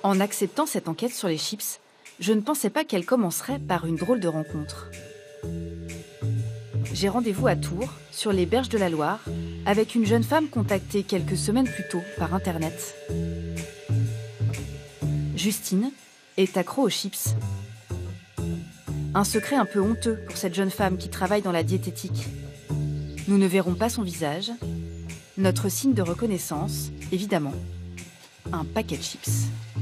En acceptant cette enquête sur les chips, je ne pensais pas qu'elle commencerait par une drôle de rencontre. J'ai rendez-vous à Tours, sur les berges de la Loire, avec une jeune femme contactée quelques semaines plus tôt par Internet. Justine est accro aux chips. Un secret un peu honteux pour cette jeune femme qui travaille dans la diététique. Nous ne verrons pas son visage. Notre signe de reconnaissance, évidemment, un paquet de chips.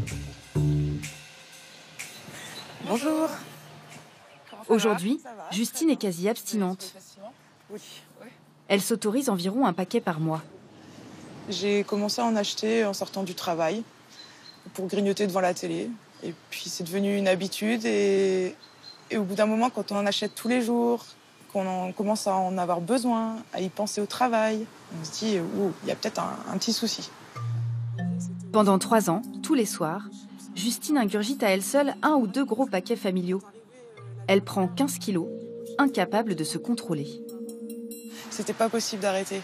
Bonjour. Aujourd'hui, Justine est quasi abstinente. Elle s'autorise environ un paquet par mois. J'ai commencé à en acheter en sortant du travail pour grignoter devant la télé. Et puis c'est devenu une habitude et au bout d'un moment, quand on en achète tous les jours, qu'on commence à en avoir besoin, à y penser au travail, on se dit il y a peut-être un petit souci. Pendant 3 ans, tous les soirs, Justine ingurgite à elle seule 1 ou 2 gros paquets familiaux. Elle prend 15 kilos, incapable de se contrôler. C'était pas possible d'arrêter.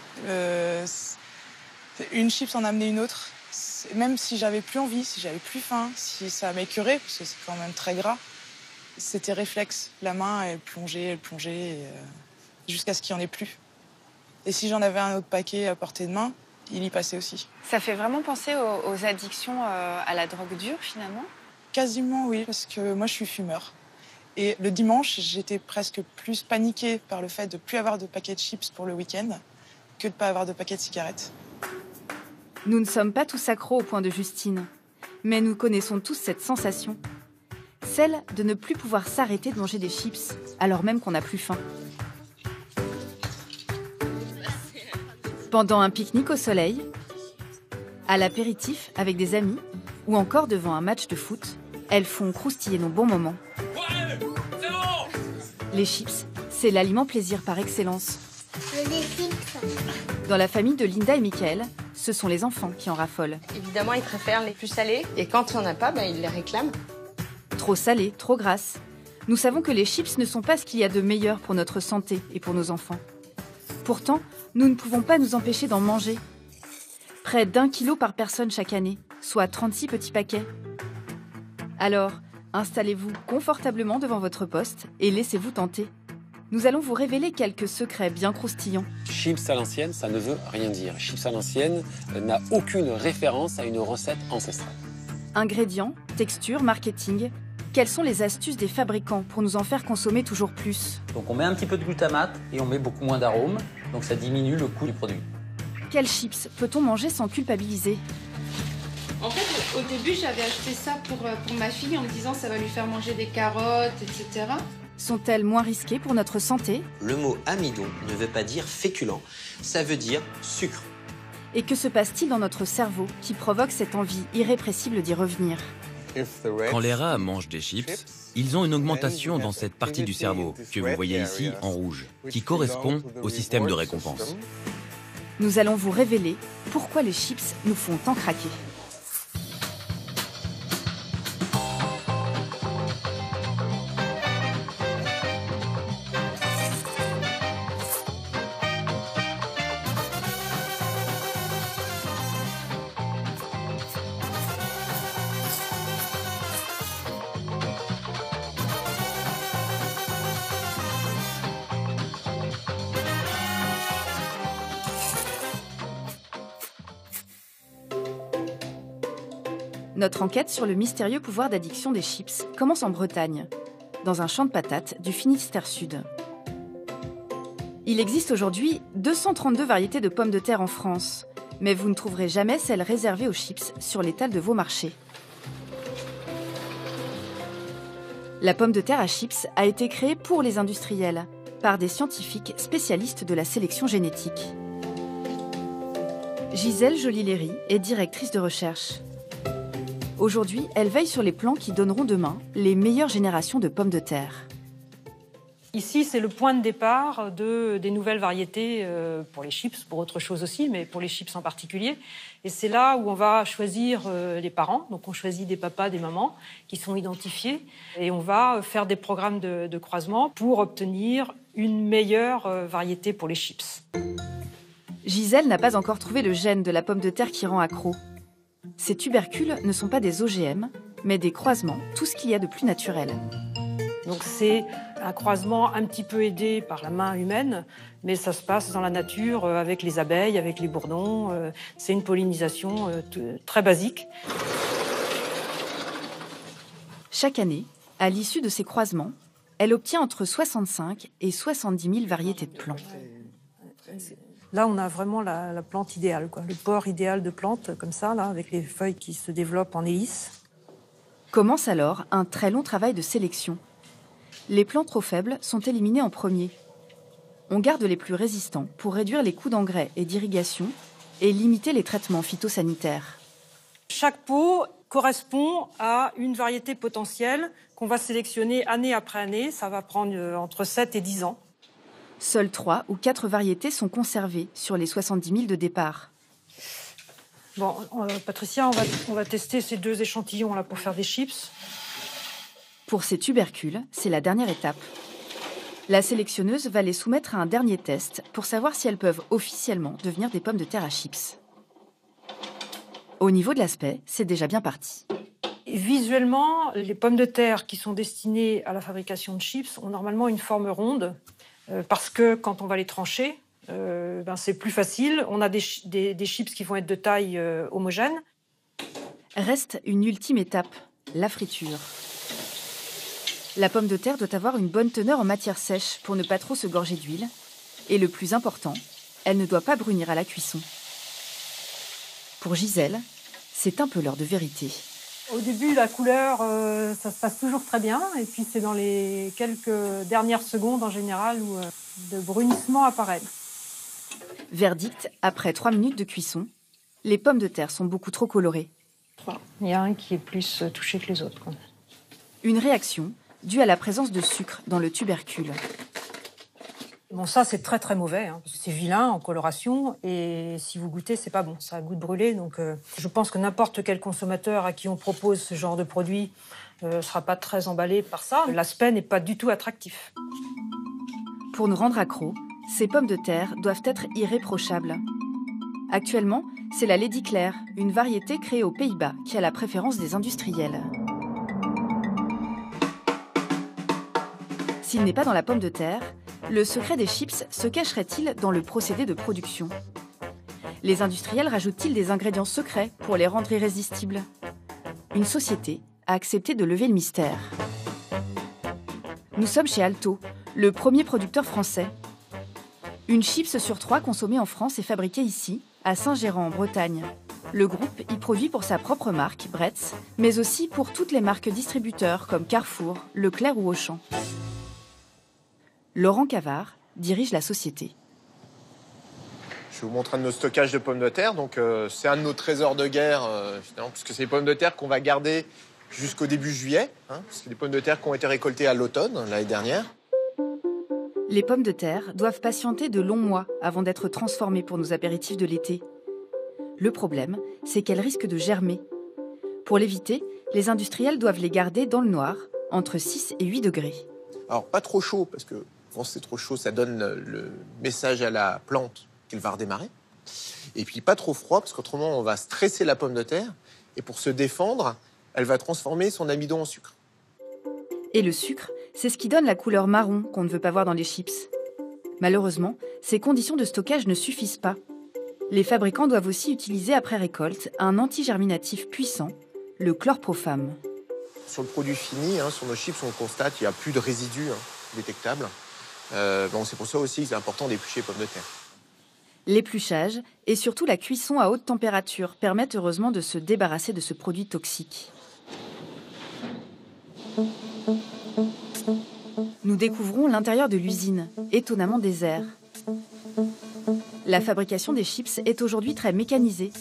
Une chips en amenait une autre. Même si j'avais plus envie, si j'avais plus faim, si ça m'écœurait, parce que c'est quand même très gras, c'était réflexe. La main, elle plongeait, jusqu'à ce qu'il n'y en ait plus. Et si j'en avais un autre paquet à portée de main, il y passait aussi. Ça fait vraiment penser aux addictions à la drogue dure, finalement? Quasiment, oui, parce que moi, je suis fumeur. Et le dimanche, j'étais presque plus paniquée par le fait de ne plus avoir de paquet de chips pour le week-end que de ne pas avoir de paquet de cigarettes. Nous ne sommes pas tous accros au point de Justine, mais nous connaissons tous cette sensation. Celle de ne plus pouvoir s'arrêter de manger des chips, alors même qu'on n'a plus faim. Pendant un pique-nique au soleil, à l'apéritif avec des amis, ou encore devant un match de foot, elles font croustiller nos bons moments. Ouais, c'est bon. Les chips, c'est l'aliment plaisir par excellence. Des chips. Dans la famille de Linda et Michael, ce sont les enfants qui en raffolent. Évidemment, ils préfèrent les plus salés. Et quand il n'y en a pas, ils les réclament. Trop salées, trop grasses. Nous savons que les chips ne sont pas ce qu'il y a de meilleur pour notre santé et pour nos enfants. Pourtant, nous ne pouvons pas nous empêcher d'en manger. Près d'1 kilo par personne chaque année, soit 36 petits paquets. Alors, installez-vous confortablement devant votre poste et laissez-vous tenter. Nous allons vous révéler quelques secrets bien croustillants. Chips à l'ancienne, ça ne veut rien dire. Chips à l'ancienne n'a aucune référence à une recette ancestrale. Ingrédients, texture, marketing. Quelles sont les astuces des fabricants pour nous en faire consommer toujours plus? Donc on met un petit peu de glutamate et on met beaucoup moins d'arômes, donc ça diminue le coût du produit. Quelles chips peut-on manger sans culpabiliser? En fait, au début, j'avais acheté ça pour ma fille en me disant ça va lui faire manger des carottes, etc. Sont-elles moins risquées pour notre santé? Le mot amidon ne veut pas dire féculent, ça veut dire sucre. Et que se passe-t-il dans notre cerveau qui provoque cette envie irrépressible d'y revenir? Quand les rats mangent des chips, ils ont une augmentation dans cette partie du cerveau que vous voyez ici en rouge, qui correspond au système de récompense. Nous allons vous révéler pourquoi les chips nous font tant craquer. Notre enquête sur le mystérieux pouvoir d'addiction des chips commence en Bretagne, dans un champ de patates du Finistère Sud. Il existe aujourd'hui 232 variétés de pommes de terre en France, mais vous ne trouverez jamais celles réservées aux chips sur l'étal de vos marchés. La pomme de terre à chips a été créée pour les industriels, par des scientifiques spécialistes de la sélection génétique. Gisèle Joly-Léry est directrice de recherche. Aujourd'hui, elle veille sur les plants qui donneront demain les meilleures générations de pommes de terre. Ici, c'est le point de départ des nouvelles variétés pour les chips, pour autre chose aussi, mais pour les chips en particulier. Et c'est là où on va choisir les parents. Donc on choisit des papas, des mamans qui sont identifiés. Et on va faire des programmes de croisement pour obtenir une meilleure variété pour les chips. Gisèle n'a pas encore trouvé le gène de la pomme de terre qui rend accro. Ces tubercules ne sont pas des OGM, mais des croisements, tout ce qu'il y a de plus naturel. Donc c'est un croisement un petit peu aidé par la main humaine, mais ça se passe dans la nature avec les abeilles, avec les bourdons. C'est une pollinisation très basique. Chaque année, à l'issue de ces croisements, elle obtient entre 65 et 70 000 variétés de plantes. Là, on a vraiment la plante idéale, quoi. Le port idéal de plante, comme ça, là, avec les feuilles qui se développent en hélice. Commence alors un très long travail de sélection. Les plants trop faibles sont éliminés en premier. On garde les plus résistants pour réduire les coûts d'engrais et d'irrigation et limiter les traitements phytosanitaires. Chaque pot correspond à une variété potentielle qu'on va sélectionner année après année. Ça va prendre entre 7 et 10 ans. Seules 3 ou 4 variétés sont conservées sur les 70 000 de départ. Bon, Patricia, on va tester ces 2 échantillons là pour faire des chips. Pour ces tubercules, c'est la dernière étape. La sélectionneuse va les soumettre à un dernier test pour savoir si elles peuvent officiellement devenir des pommes de terre à chips. Au niveau de l'aspect, c'est déjà bien parti. Visuellement, les pommes de terre qui sont destinées à la fabrication de chips ont normalement une forme ronde. Parce que quand on va les trancher, c'est plus facile. On a des chips qui vont être de taille homogène. Reste une ultime étape, la friture. La pomme de terre doit avoir une bonne teneur en matière sèche pour ne pas trop se gorger d'huile. Et le plus important, elle ne doit pas brunir à la cuisson. Pour Gisèle, c'est un peu l'heure de vérité. Au début, la couleur, ça se passe toujours très bien. Et puis, c'est dans les quelques dernières secondes, en général, où le brunissement apparaît. Verdict, après 3 minutes de cuisson, les pommes de terre sont beaucoup trop colorées. Il y a un qui est plus touché que les autres, quoi. Une réaction due à la présence de sucre dans le tubercule. Bon, ça, c'est très, très mauvais. C'est vilain en coloration. Et si vous goûtez, c'est pas bon. Ça a goût de brûlé. Donc, je pense que n'importe quel consommateur à qui on propose ce genre de produit ne sera pas très emballé par ça. L'aspect n'est pas du tout attractif. Pour nous rendre accros, ces pommes de terre doivent être irréprochables. Actuellement, c'est la Lady Claire, une variété créée aux Pays-Bas, qui a la préférence des industriels. S'il n'est pas dans la pomme de terre, le secret des chips se cacherait-il dans le procédé de production? Les industriels rajoutent-ils des ingrédients secrets pour les rendre irrésistibles? Une société a accepté de lever le mystère. Nous sommes chez Alto, le premier producteur français. Une chips sur 3 consommée en France est fabriquée ici, à Saint-Gérand, en Bretagne. Le groupe y produit pour sa propre marque, Bretz, mais aussi pour toutes les marques distributeurs comme Carrefour, Leclerc ou Auchan. Laurent Cavard dirige la société. Je vais vous montrer un de nos stockages de pommes de terre. Donc, c'est un de nos trésors de guerre, finalement, puisque c'est les pommes de terre qu'on va garder jusqu'au début juillet. C'est des pommes de terre qui ont été récoltées à l'automne, l'année dernière. Les pommes de terre doivent patienter de longs mois avant d'être transformées pour nos apéritifs de l'été. Le problème, c'est qu'elles risquent de germer. Pour l'éviter, les industriels doivent les garder dans le noir, entre 6 et 8 degrés. Alors, pas trop chaud, parce que quand c'est trop chaud, ça donne le message à la plante qu'elle va redémarrer. Et puis pas trop froid, parce qu'autrement, on va stresser la pomme de terre. Et pour se défendre, elle va transformer son amidon en sucre. Et le sucre, c'est ce qui donne la couleur marron qu'on ne veut pas voir dans les chips. Malheureusement, ces conditions de stockage ne suffisent pas. Les fabricants doivent aussi utiliser après récolte un antigerminatif puissant, le chlorpropham. Sur le produit fini, sur nos chips, on constate qu'il n'y a plus de résidus détectables. C'est pour ça aussi que c'est important d'éplucher les pommes de terre. L'épluchage et surtout la cuisson à haute température permettent heureusement de se débarrasser de ce produit toxique. Nous découvrons l'intérieur de l'usine, étonnamment désert. La fabrication des chips est aujourd'hui très mécanisée.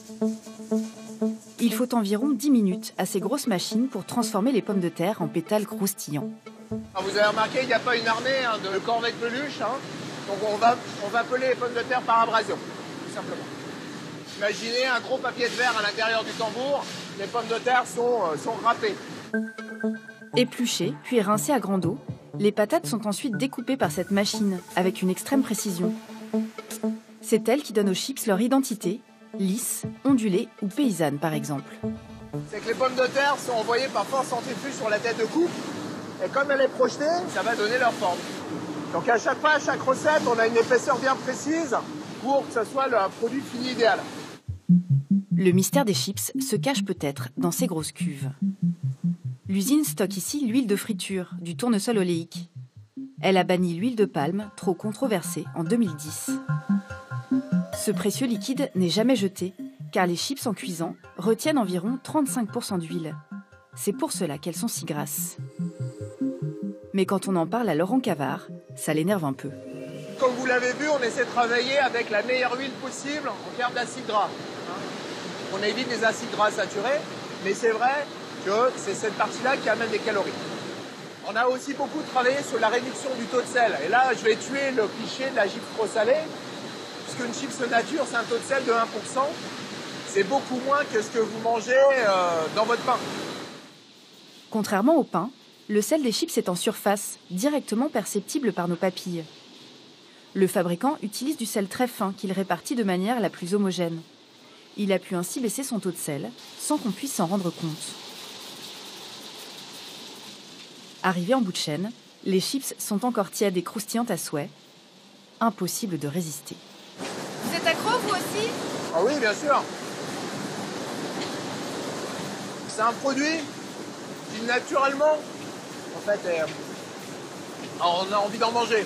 Il faut environ 10 minutes à ces grosses machines pour transformer les pommes de terre en pétales croustillants. Alors vous avez remarqué, il n'y a pas une armée de corvettes peluches. Donc on va peler les pommes de terre par abrasion, tout simplement. Imaginez un gros papier de verre à l'intérieur du tambour. Les pommes de terre sont râpées. Épluchées, puis rincées à grande eau, les patates sont ensuite découpées par cette machine avec une extrême précision. C'est elle qui donne aux chips leur identité lisses, ondulées ou paysannes par exemple. C'est que les pommes de terre sont envoyées par force centrifuge sur la tête de coupe. Et comme elle est projetée, ça va donner leur forme. Donc à chaque fois, à chaque recette, on a une épaisseur bien précise pour que ce soit le produit fini idéal. Le mystère des chips se cache peut-être dans ces grosses cuves. L'usine stocke ici l'huile de friture, du tournesol oléique. Elle a banni l'huile de palme, trop controversée, en 2010. Ce précieux liquide n'est jamais jeté, car les chips en cuisant retiennent environ 35% d'huile. C'est pour cela qu'elles sont si grasses. Mais quand on en parle à Laurent Cavard, ça l'énerve un peu. Comme vous l'avez vu, on essaie de travailler avec la meilleure huile possible en termes d'acides gras. On évite les acides gras saturés, mais c'est vrai que c'est cette partie-là qui amène des calories. On a aussi beaucoup travaillé sur la réduction du taux de sel. Et là, je vais tuer le cliché de la chips trop salée, puisqu'une chips nature, c'est un taux de sel de 1%. C'est beaucoup moins que ce que vous mangez dans votre pain. Contrairement au pain, le sel des chips est en surface, directement perceptible par nos papilles. Le fabricant utilise du sel très fin qu'il répartit de manière la plus homogène. Il a pu ainsi baisser son taux de sel, sans qu'on puisse s'en rendre compte. Arrivés en bout de chaîne, les chips sont encore tièdes et croustillantes à souhait. Impossible de résister. Vous êtes accro, vous aussi? Ah oui, bien sûr. C'est un produit qui, naturellement, en fait, on a envie d'en manger.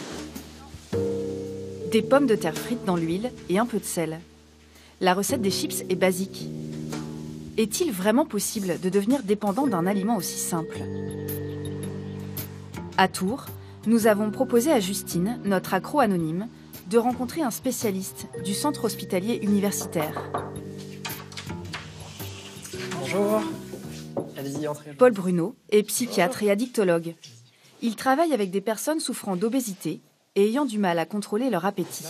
Des pommes de terre frites dans l'huile et un peu de sel. La recette des chips est basique. Est-il vraiment possible de devenir dépendant d'un aliment aussi simple? À Tours, nous avons proposé à Justine, notre accro anonyme, de rencontrer un spécialiste du centre hospitalier universitaire. Bonjour. Allez-y, entrez. Paul Bruno est psychiatre et addictologue. Il travaille avec des personnes souffrant d'obésité et ayant du mal à contrôler leur appétit.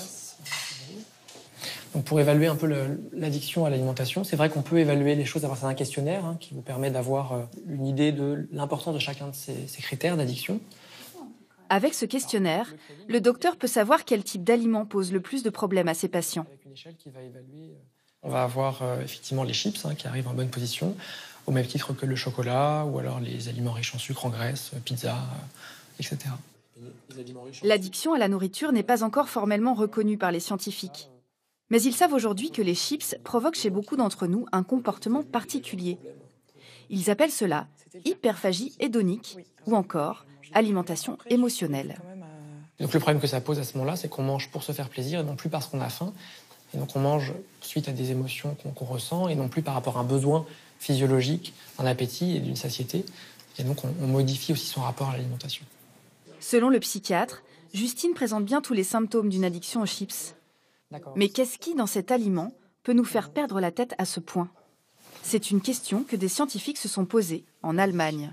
Donc pour évaluer un peu l'addiction à l'alimentation, c'est vrai qu'on peut évaluer les choses à partir d'un questionnaire qui vous permet d'avoir une idée de l'importance de chacun de ces critères d'addiction. Avec ce questionnaire, le docteur peut savoir quel type d'aliment pose le plus de problèmes à ses patients. Avec une échelle qui va évaluer, on va avoir effectivement les chips qui arrivent en bonne position, au même titre que le chocolat ou alors les aliments riches en sucre, en graisse, pizza, etc. L'addiction à la nourriture n'est pas encore formellement reconnue par les scientifiques. Mais ils savent aujourd'hui que les chips provoquent chez beaucoup d'entre nous un comportement particulier. Ils appellent cela hyperphagie hédonique ou encore alimentation émotionnelle. Donc le problème que ça pose à ce moment-là, c'est qu'on mange pour se faire plaisir et non plus parce qu'on a faim. Et donc on mange suite à des émotions qu'on ressent et non plus par rapport à un besoin physiologique, d'un appétit et d'une satiété. Et donc on modifie aussi son rapport à l'alimentation. Selon le psychiatre, Justine présente bien tous les symptômes d'une addiction aux chips. Mais qu'est-ce qui, dans cet aliment, peut nous faire perdre la tête à ce point? C'est une question que des scientifiques se sont posées en Allemagne.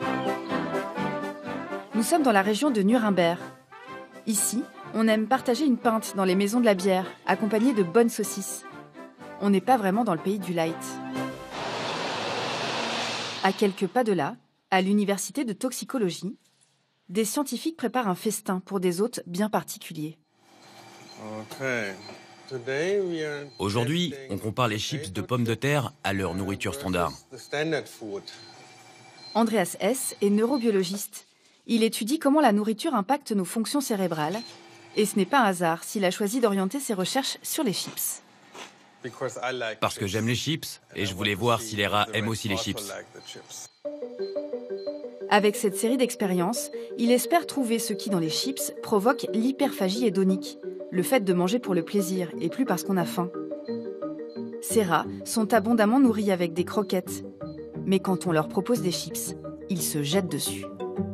Nous sommes dans la région de Nuremberg. Ici, on aime partager une pinte dans les maisons de la bière, accompagnée de bonnes saucisses. On n'est pas vraiment dans le pays du light. À quelques pas de là, à l'université de toxicologie, des scientifiques préparent un festin pour des hôtes bien particuliers. Aujourd'hui, on compare les chips de pommes de terre à leur nourriture standard. Andreas Hess est neurobiologiste. Il étudie comment la nourriture impacte nos fonctions cérébrales. Et ce n'est pas un hasard s'il a choisi d'orienter ses recherches sur les chips. Parce que j'aime les chips et je voulais voir si les rats aiment aussi les chips. Avec cette série d'expériences, il espère trouver ce qui, dans les chips, provoque l'hyperphagie hédonique, le fait de manger pour le plaisir et plus parce qu'on a faim. Ces rats sont abondamment nourris avec des croquettes. Mais quand on leur propose des chips, ils se jettent dessus.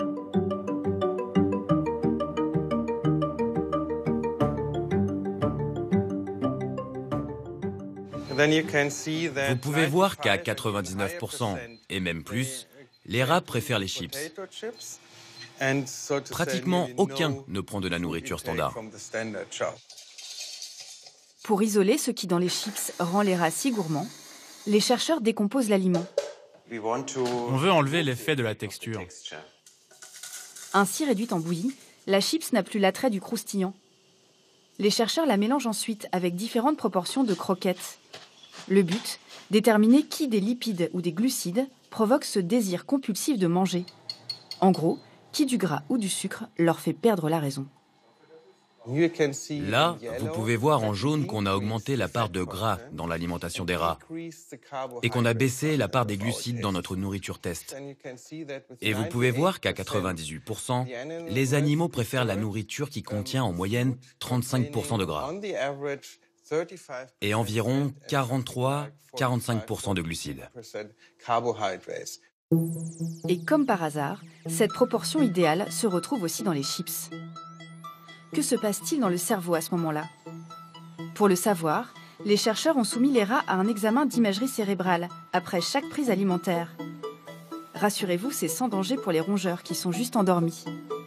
Vous pouvez voir qu'à 99%, et même plus, les rats préfèrent les chips. Pratiquement aucun ne prend de la nourriture standard. Pour isoler ce qui dans les chips rend les rats si gourmands, les chercheurs décomposent l'aliment. On veut enlever l'effet de la texture. Ainsi réduite en bouillie, la chips n'a plus l'attrait du croustillant. Les chercheurs la mélangent ensuite avec différentes proportions de croquettes. Le but, déterminer qui des lipides ou des glucides provoque ce désir compulsif de manger. En gros, qui du gras ou du sucre leur fait perdre la raison. Là, vous pouvez voir en jaune qu'on a augmenté la part de gras dans l'alimentation des rats et qu'on a baissé la part des glucides dans notre nourriture test. Et vous pouvez voir qu'à 98%, les animaux préfèrent la nourriture qui contient en moyenne 35% de gras et environ 43-45% de glucides. Et comme par hasard, cette proportion idéale se retrouve aussi dans les chips. Que se passe-t-il dans le cerveau à ce moment-là? Pour le savoir, les chercheurs ont soumis les rats à un examen d'imagerie cérébrale après chaque prise alimentaire. Rassurez-vous, c'est sans danger pour les rongeurs qui sont juste endormis.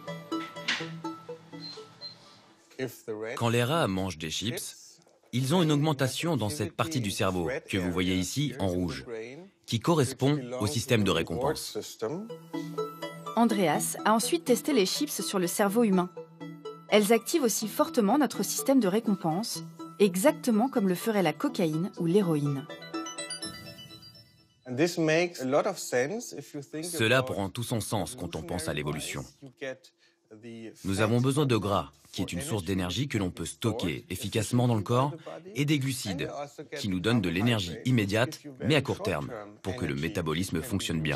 Quand les rats mangent des chips, ils ont une augmentation dans cette partie du cerveau que vous voyez ici en rouge, qui correspond au système de récompense. Andreas a ensuite testé les chips sur le cerveau humain. Elles activent aussi fortement notre système de récompense, exactement comme le ferait la cocaïne ou l'héroïne. Cela prend tout son sens quand on pense à l'évolution. Nous avons besoin de gras, qui est une source d'énergie que l'on peut stocker efficacement dans le corps, et des glucides, qui nous donnent de l'énergie immédiate, mais à court terme, pour que le métabolisme fonctionne bien.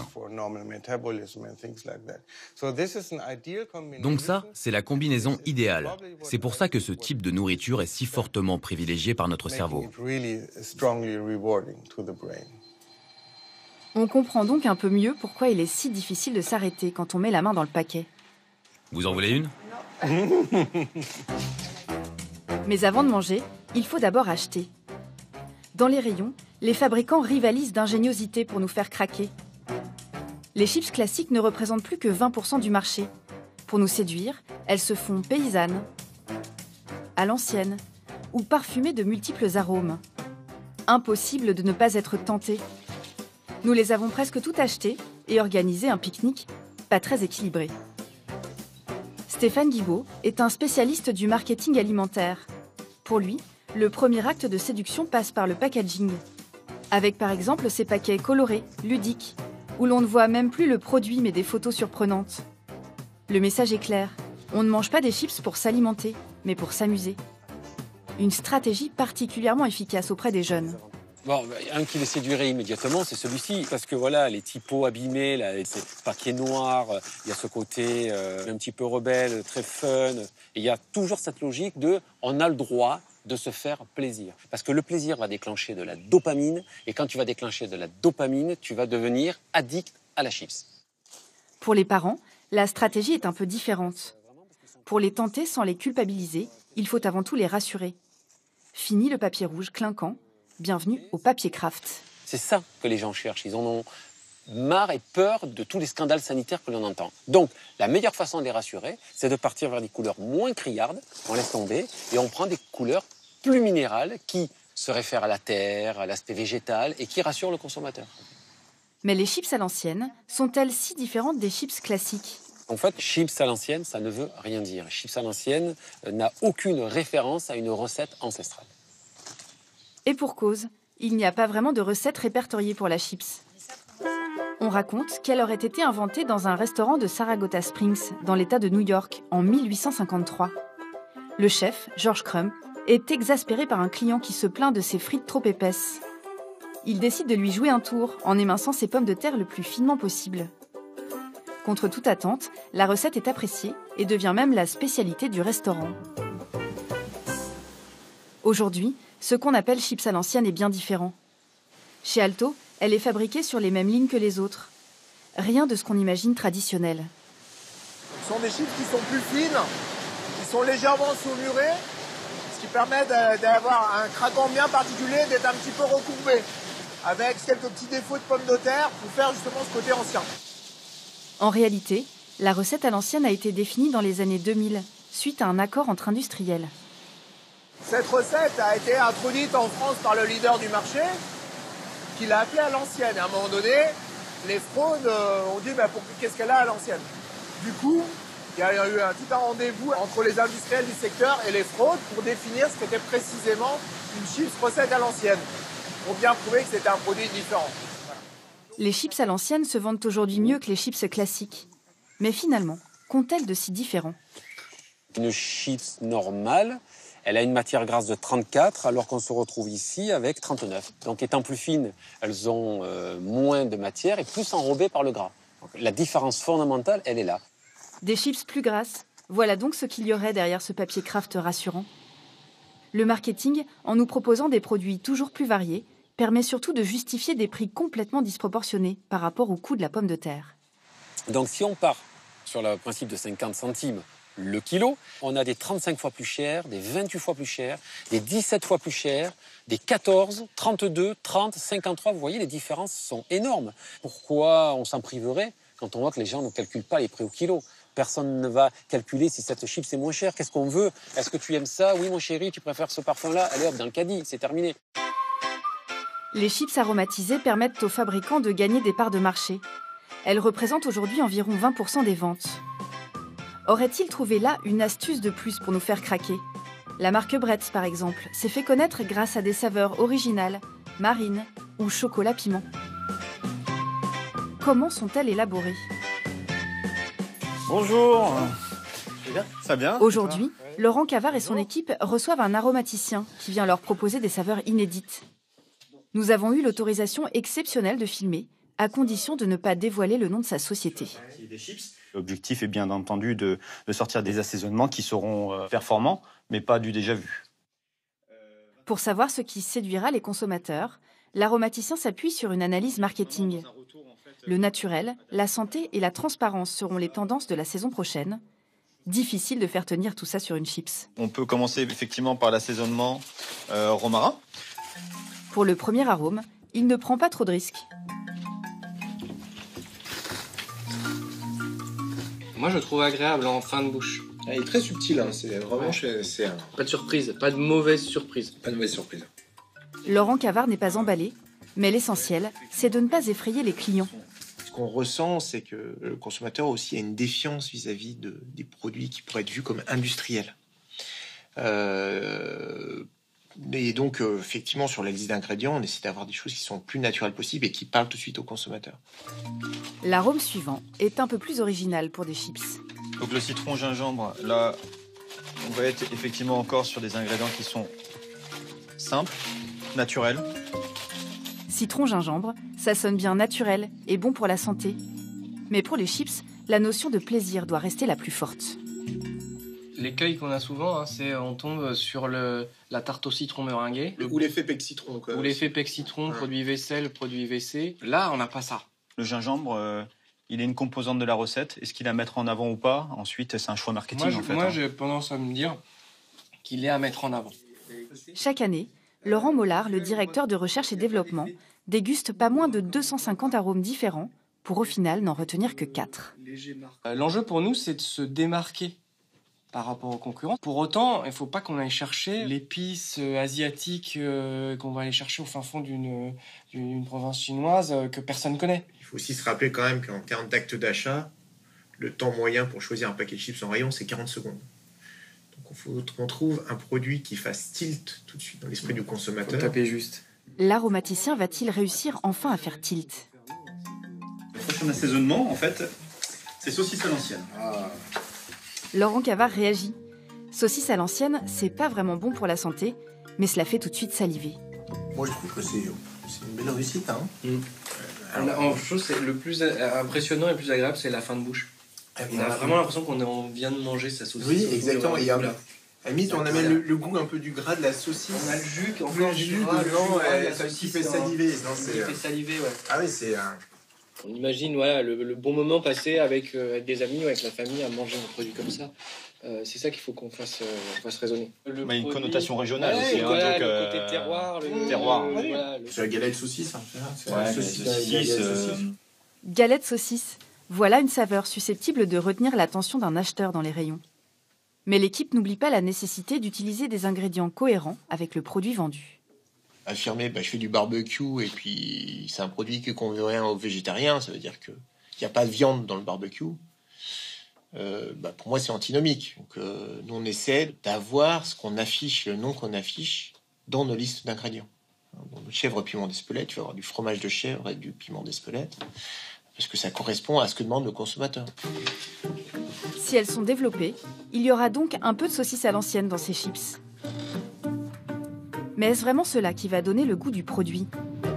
Donc ça, c'est la combinaison idéale. C'est pour ça que ce type de nourriture est si fortement privilégié par notre cerveau. On comprend donc un peu mieux pourquoi il est si difficile de s'arrêter quand on met la main dans le paquet. Vous en voulez une? Mais avant de manger, il faut d'abord acheter. Dans les rayons, les fabricants rivalisent d'ingéniosité pour nous faire craquer. Les chips classiques ne représentent plus que 20% du marché. Pour nous séduire, elles se font paysannes, à l'ancienne, ou parfumées de multiples arômes. Impossible de ne pas être tenté. Nous les avons presque toutes achetées et organisé un pique-nique pas très équilibré. Stéphane Guibaud est un spécialiste du marketing alimentaire. Pour lui, le premier acte de séduction passe par le packaging. Avec par exemple ces paquets colorés, ludiques, où l'on ne voit même plus le produit mais des photos surprenantes. Le message est clair, on ne mange pas des chips pour s'alimenter, mais pour s'amuser. Une stratégie particulièrement efficace auprès des jeunes. Bon, un qui les séduirait immédiatement, c'est celui-ci. Parce que voilà, les typos abîmés, là, ces paquets noirs, il y a ce côté un petit peu rebelle, très fun. Et il y a toujours cette logique de on a le droit de se faire plaisir. Parce que le plaisir va déclencher de la dopamine. Et quand tu vas déclencher de la dopamine, tu vas devenir addict à la chips. Pour les parents, la stratégie est un peu différente. Pour les tenter sans les culpabiliser, il faut avant tout les rassurer. Fini le papier rouge clinquant. Bienvenue au papier craft. C'est ça que les gens cherchent. Ils en ont marre et peur de tous les scandales sanitaires que l'on entend. Donc, la meilleure façon de les rassurer, c'est de partir vers des couleurs moins criardes, on laisse tomber, et on prend des couleurs plus minérales qui se réfèrent à la terre, à l'aspect végétal, et qui rassurent le consommateur. Mais les chips à l'ancienne sont-elles si différentes des chips classiques? En fait, chips à l'ancienne, ça ne veut rien dire. Chips à l'ancienne n'a aucune référence à une recette ancestrale. Et pour cause, il n'y a pas vraiment de recette répertoriée pour la chips. On raconte qu'elle aurait été inventée dans un restaurant de Saratoga Springs, dans l'État de New York, en 1853. Le chef, George Crumb, est exaspéré par un client qui se plaint de ses frites trop épaisses. Il décide de lui jouer un tour en éminçant ses pommes de terre le plus finement possible. Contre toute attente, la recette est appréciée et devient même la spécialité du restaurant. Aujourd'hui, ce qu'on appelle chips à l'ancienne est bien différent. Chez Alto, elle est fabriquée sur les mêmes lignes que les autres. Rien de ce qu'on imagine traditionnel. Ce sont des chips qui sont plus fines, qui sont légèrement saumurées, ce qui permet d'avoir un craquant bien particulier, d'être un petit peu recourbé, avec quelques petits défauts de pommes de terre pour faire justement ce côté ancien. En réalité, la recette à l'ancienne a été définie dans les années 2000, suite à un accord entre industriels. Cette recette a été introduite en France par le leader du marché, qui l'a appelée à l'ancienne. Et à un moment donné, les fraudes ont dit qu'est-ce qu'elle a à l'ancienne. Du coup, il y a eu tout un rendez-vous entre les industriels du secteur et les fraudes pour définir ce qu'était précisément une chips recette à l'ancienne. pour bien prouver que c'était un produit différent. Voilà. Les chips à l'ancienne se vendent aujourd'hui mieux que les chips classiques. Mais finalement, qu'ont-elles de si différent ? Une chips normale, elle a une matière grasse de 34, alors qu'on se retrouve ici avec 39. Donc étant plus fines, elles ont moins de matière et plus enrobées par le gras. Donc, la différence fondamentale, elle est là. Des chips plus grasses, voilà donc ce qu'il y aurait derrière ce papier Kraft rassurant. Le marketing, en nous proposant des produits toujours plus variés, permet surtout de justifier des prix complètement disproportionnés par rapport au coût de la pomme de terre. Donc si on part sur le principe de 50 centimes le kilo, on a des 35 fois plus chers, des 28 fois plus chers, des 17 fois plus chers, des 14, 32, 30, 53. Vous voyez, les différences sont énormes. Pourquoi on s'en priverait quand on voit que les gens ne calculent pas les prix au kilo ? Personne ne va calculer si cette chips est moins chère. Qu'est-ce qu'on veut ? Est-ce que tu aimes ça ? Oui, mon chéri, tu préfères ce parfum-là ? Allez hop, dans le caddie, c'est terminé. Les chips aromatisées permettent aux fabricants de gagner des parts de marché. Elles représentent aujourd'hui environ 20% des ventes. Aurait-il trouvé là une astuce de plus pour nous faire craquer ? La marque Bretz, par exemple, s'est fait connaître grâce à des saveurs originales, marines ou chocolat piment. Comment sont-elles élaborées ? Bonjour. Ça va bien ? Aujourd'hui, Laurent Cavard et son équipe reçoivent un aromaticien qui vient leur proposer des saveurs inédites. Nous avons eu l'autorisation exceptionnelle de filmer, à condition de ne pas dévoiler le nom de sa société. L'objectif est bien entendu de sortir des assaisonnements qui seront performants, mais pas du déjà vu. Pour savoir ce qui séduira les consommateurs, l'aromaticien s'appuie sur une analyse marketing. Le naturel, la santé et la transparence seront les tendances de la saison prochaine. Difficile de faire tenir tout ça sur une chips. On peut commencer effectivement par l'assaisonnement romarin. Pour le premier arôme, il ne prend pas trop de risques. Moi, je le trouve agréable en fin de bouche. Il est très subtil, hein. C'est vraiment... Pas de surprise, pas de mauvaise surprise. Pas de mauvaise surprise. Laurent Cavard n'est pas emballé, mais l'essentiel, c'est de ne pas effrayer les clients. Ce qu'on ressent, c'est que le consommateur aussi a une défiance vis-à-vis des produits qui pourraient être vus comme industriels. Et donc, effectivement, sur la liste d'ingrédients, on essaie d'avoir des choses qui sont le plus naturelles possible et qui parlent tout de suite au consommateur. L'arôme suivant est un peu plus original pour des chips. Donc le citron gingembre, là, on va être effectivement encore sur des ingrédients qui sont simples, naturels. Citron gingembre, ça sonne bien naturel et bon pour la santé. Mais pour les chips, la notion de plaisir doit rester la plus forte. L'écueil qu'on a souvent, c'est on tombe sur la tarte au citron meringuée. Ou l'effet pec citron. Ou l'effet pec citron, produit vaisselle, produit WC. Là, on n'a pas ça. Le gingembre, il est une composante de la recette. Est-ce qu'il est à mettre en avant ou pas ? Ensuite, c'est un choix marketing en fait. Moi, j'ai tendance à me dire qu'il est à mettre en avant. Chaque année, Laurent Mollard, le directeur de recherche et développement, déguste pas moins de 250 arômes différents pour au final n'en retenir que 4. L'enjeu pour nous, c'est de se démarquer par rapport aux concurrents. Pour autant, il ne faut pas qu'on aille chercher l'épice asiatique qu'on va aller chercher au fin fond d'une province chinoise que personne ne connaît. Il faut aussi se rappeler quand même qu'en termes d'acte d'achat, le temps moyen pour choisir un paquet de chips en rayon, c'est 40 secondes. Donc il faut qu'on trouve un produit qui fasse tilt tout de suite dans l'esprit du consommateur. Faut taper juste. L'aromaticien va-t-il réussir enfin à faire tilt ? Le prochain assaisonnement, en fait, c'est saucisse à l'ancienne. Laurent Cavard réagit. Saucisse à l'ancienne, c'est pas vraiment bon pour la santé, mais cela fait tout de suite saliver. Moi, je trouve que c'est une belle réussite. Hein. En chose, c'est le plus impressionnant et le plus agréable, c'est la fin de bouche. On a vraiment l'impression qu'on vient de manger sa saucisse. Oui, exactement. Et à la limite, on amène le goût un peu du gras de la saucisse. On a le jus, encore du gras, qui fait saliver. Qui fait saliver, ouais. Ah oui, c'est... On imagine le bon moment passé avec des amis ou avec la famille à manger un produit comme ça. C'est ça qu'il faut qu'on fasse raisonner. Il y a une connotation régionale aussi. Voilà, le côté terroir. Terroir. C'est la galette saucisse. Galette saucisse. Voilà une saveur susceptible de retenir l'attention d'un acheteur dans les rayons. Mais l'équipe n'oublie pas la nécessité d'utiliser des ingrédients cohérents avec le produit vendu. Affirmer, je fais du barbecue et puis c'est un produit qui convient aux végétariens, ça veut dire qu'il n'y a pas de viande dans le barbecue. Pour moi, c'est antinomique. Donc, nous, on essaie d'avoir ce qu'on affiche, le nom qu'on affiche dans nos listes d'ingrédients. Dans le chèvre piment d'Espelette, tu vas avoir du fromage de chèvre avec du piment d'Espelette, parce que ça correspond à ce que demande le consommateur. Si elles sont développées, il y aura donc un peu de saucisse à l'ancienne dans ces chips. Mais est-ce vraiment cela qui va donner le goût du produit ?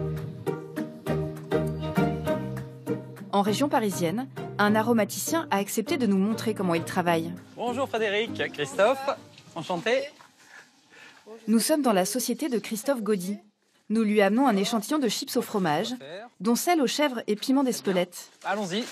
En région parisienne, un aromaticien a accepté de nous montrer comment il travaille. Bonjour Frédéric, Christophe, enchanté. Nous sommes dans la société de Christophe Gaudy. Nous lui amenons un échantillon de chips au fromage, dont celle aux chèvres et piment d'Espelette. Allons-y.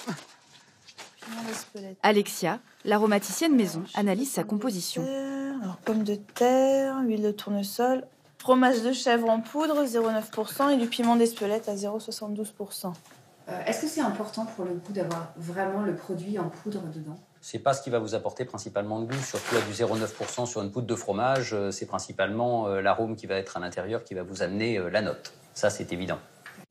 Alexia, l'aromaticienne maison, analyse sa composition. Alors, pommes de terre, huile de tournesol, fromage de chèvre en poudre, 0,9% et du piment d'Espelette à 0,72%. Est-ce que c'est important pour le goût d'avoir vraiment le produit en poudre dedans ? C'est pas ce qui va vous apporter principalement de goût, surtout à du 0,9% sur une poudre de fromage. C'est principalement l'arôme qui va être à l'intérieur qui va vous amener la note. Ça, c'est évident.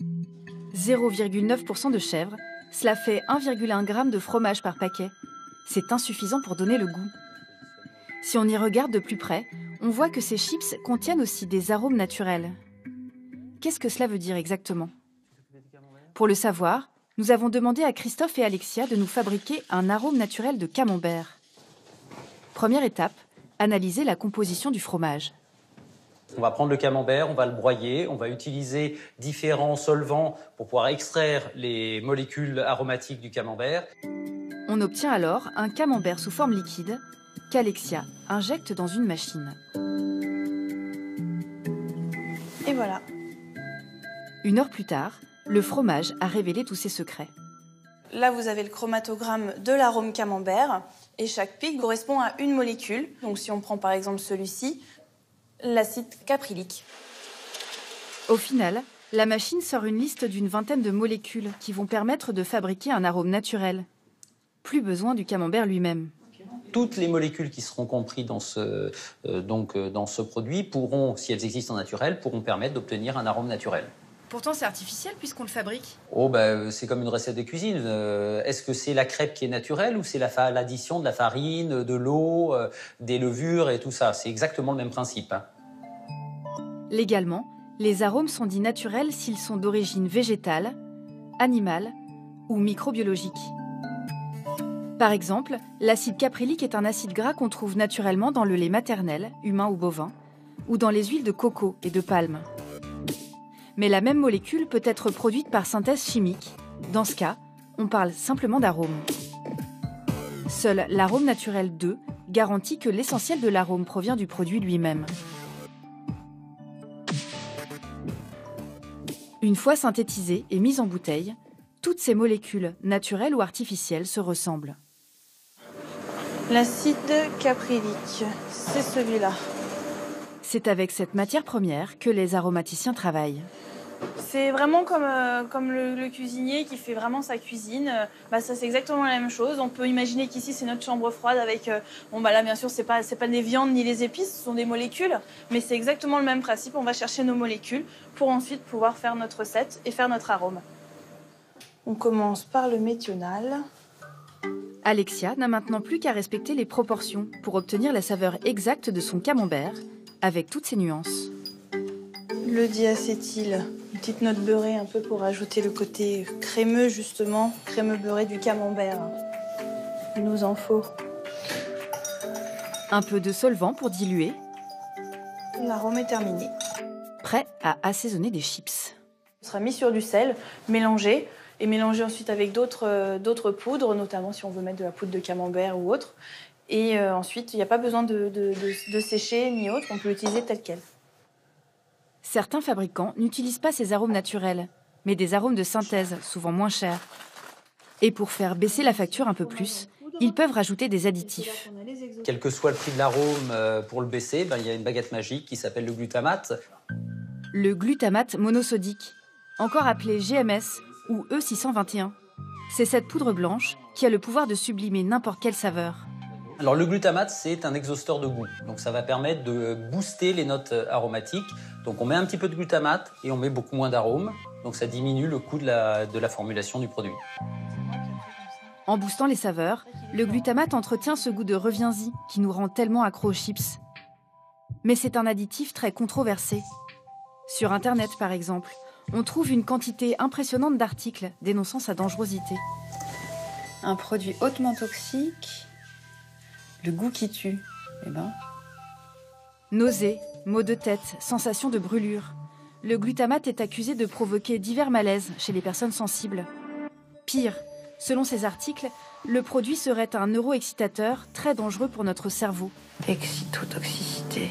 0,9% de chèvre, cela fait 1,1 g de fromage par paquet. C'est insuffisant pour donner le goût. Si on y regarde de plus près, on voit que ces chips contiennent aussi des arômes naturels. Qu'est-ce que cela veut dire exactement ? Pour le savoir, nous avons demandé à Christophe et Alexia de nous fabriquer un arôme naturel de camembert. Première étape, analyser la composition du fromage. On va prendre le camembert, on va le broyer, on va utiliser différents solvants pour pouvoir extraire les molécules aromatiques du camembert. On obtient alors un camembert sous forme liquide qu'Alexia injecte dans une machine. Et voilà. 1 heure plus tard, le fromage a révélé tous ses secrets. Là, vous avez le chromatogramme de l'arôme camembert et chaque pic correspond à une molécule. Donc si on prend par exemple celui-ci, l'acide caprylique. Au final, la machine sort une liste d'une vingtaine de molécules qui vont permettre de fabriquer un arôme naturel. Plus besoin du camembert lui-même. Toutes les molécules qui seront comprises dans ce produit pourront, si elles existent en naturel, pourront permettre d'obtenir un arôme naturel. Pourtant, c'est artificiel puisqu'on le fabrique. Oh, c'est comme une recette de cuisine. Est-ce que c'est la crêpe qui est naturelle ou c'est l'addition de la farine, de l'eau, des levures et tout ça? C'est exactement le même principe. Légalement, les arômes sont dits naturels s'ils sont d'origine végétale, animale ou microbiologique. Par exemple, l'acide caprylique est un acide gras qu'on trouve naturellement dans le lait maternel, humain ou bovin, ou dans les huiles de coco et de palme. Mais la même molécule peut être produite par synthèse chimique. Dans ce cas, on parle simplement d'arôme. Seul l'arôme naturel 2 garantit que l'essentiel de l'arôme provient du produit lui-même. Une fois synthétisées et mises en bouteille, toutes ces molécules, naturelles ou artificielles, se ressemblent. L'acide caprylique, c'est celui-là. C'est avec cette matière première que les aromaticiens travaillent. C'est vraiment comme le cuisinier qui fait vraiment sa cuisine. Ça, c'est exactement la même chose. On peut imaginer qu'ici, c'est notre chambre froide avec... là, bien sûr, c'est pas des viandes ni les épices, ce sont des molécules. Mais c'est exactement le même principe. On va chercher nos molécules pour ensuite pouvoir faire notre recette et faire notre arôme. On commence par le méthional. Alexia n'a maintenant plus qu'à respecter les proportions pour obtenir la saveur exacte de son camembert, avec toutes ses nuances. Le diacétyl, une petite note beurrée un peu pour ajouter le côté crémeux justement, crémeux beurré du camembert. Il nous en faut. Un peu de solvant pour diluer. L'arôme est terminé. Prêt à assaisonner des chips. Ce sera mis sur du sel, mélangé, et mélangé ensuite avec d'autres poudres, notamment si on veut mettre de la poudre de camembert ou autre. Et ensuite, il n'y a pas besoin de sécher ni autre, on peut l'utiliser tel quel. Certains fabricants n'utilisent pas ces arômes naturels, mais des arômes de synthèse, souvent moins chers. Et pour faire baisser la facture un peu plus, ils peuvent rajouter des additifs. Quel que soit le prix de l'arôme, pour le baisser, il y a une baguette magique qui s'appelle le glutamate. Le glutamate monosodique, encore appelé GMS ou E621. C'est cette poudre blanche qui a le pouvoir de sublimer n'importe quelle saveur. Alors le glutamate, c'est un exhausteur de goût. Donc ça va permettre de booster les notes aromatiques. Donc on met un petit peu de glutamate et on met beaucoup moins d'arômes. Donc ça diminue le coût de la formulation du produit. En boostant les saveurs, le glutamate entretient ce goût de reviens-y qui nous rend tellement accro aux chips. Mais c'est un additif très controversé. Sur Internet, par exemple, on trouve une quantité impressionnante d'articles dénonçant sa dangerosité. Un produit hautement toxique, le goût qui tue. Eh ben. Nausées, maux de tête, sensation de brûlure. Le glutamate est accusé de provoquer divers malaises chez les personnes sensibles. Pire, selon ces articles, le produit serait un neuroexcitateur très dangereux pour notre cerveau. Excitotoxicité.